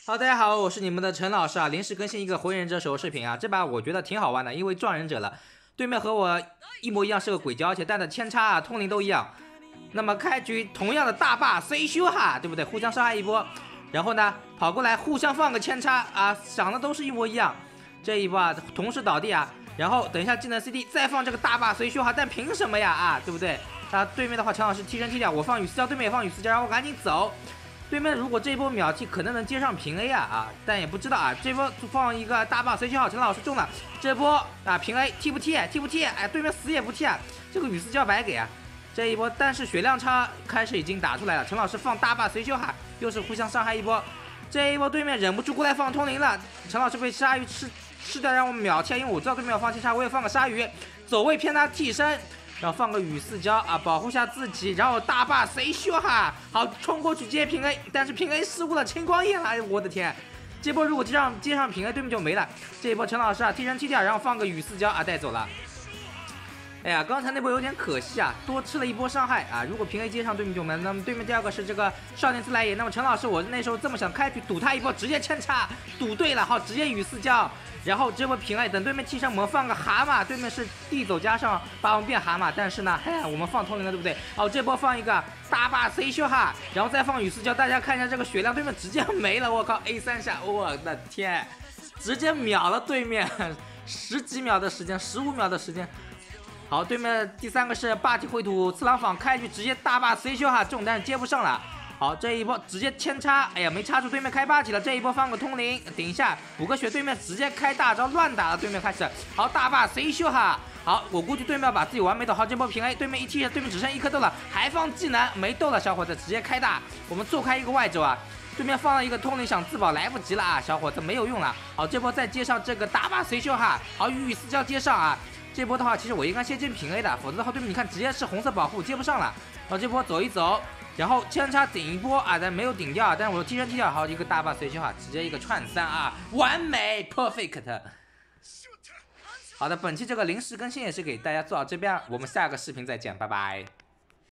好，大家好，我是你们的陈老师啊，临时更新一个火影忍者手游视频啊，这把我觉得挺好玩的，因为撞忍者了，对面和我一模一样是个鬼鲛，而且带的千差啊、通灵都一样。那么开局同样的大坝随修哈，对不对？互相伤害一波，然后呢跑过来互相放个千差啊，想的都是一模一样。这一波啊同时倒地啊，然后等一下技能 CD 再放这个大坝随修哈，但凭什么呀啊，对不对？他对面的话陈老师替身踢掉，我放雨丝胶，对面也放雨丝胶，然后我赶紧走。对面如果这一波秒踢可能能接上平 A 啊，但也不知道啊。这波放一个大坝随修好，陈老师中了。这波啊平 A 踢不踢？踢不踢？哎，对面死也不踢啊，这个雨丝胶白给啊。这一波，但是血量差开始已经打出来了。陈老师放大坝随修哈，又是互相伤害一波。这一波对面忍不住过来放通灵了，陈老师被鲨鱼吃掉，让我秒踢，因为我知道对面要放七杀，我也放个鲨鱼，走位骗他替身。然后放个雨丝胶啊，保护下自己，然后大坝随修哈，好冲过去接平 A， 但是平 A 失误了，青光眼了，哎我的天！这波如果接上平 A， 对面就没了。这一波陈老师啊替身踢掉，然后放个雨丝胶啊带走了。哎呀，刚才那波有点可惜啊，多吃了一波伤害啊！如果平 A 接上对面就没了。那么对面第二个是这个少年自来也。那么陈老师我那时候这么想，开局赌他一波，直接扦插，赌对了，好，直接雨丝胶。然后这波平 A， 等对面替身我们放个蛤蟆，对面是地走加上把我们变蛤蟆，但是呢，嘿，我们放通灵了，对不对？好，这波放一个大坝随修哈，然后再放雨丝胶，大家看一下这个血量，对面直接没了，我靠 A3下，我的天，直接秒了对面10几秒的时间，15秒的时间。好，对面第三个是霸体绘土次郎坊，开局直接大坝随修哈中，但是接不上了。好，这一波直接扦插，哎呀没插住，对面开霸体了。这一波放个通灵，顶一下补个血，对面直接开大招乱打了，对面开始。好，大坝随修哈。好，我估计对面要把自己完美的。好，这波平 A， 对面一踢，对面只剩一颗豆了，还放技能，没豆了，小伙子直接开大，我们错开一个外周啊。对面放了一个通灵想自保，来不及了啊，小伙子没有用了。好，这波再接上这个大坝随修哈。好，雨丝胶接上啊。这波的话，其实我应该先接平 A 的，否则的话对面你看直接是红色保护接不上了。好，这波走一走，然后扦插顶一波啊，但没有顶掉，但是我替身踢掉，好一个大坝随修哈，直接一个串3啊，完美 perfect。好的，本期这个临时更新也是给大家做到这边，我们下个视频再见，拜拜。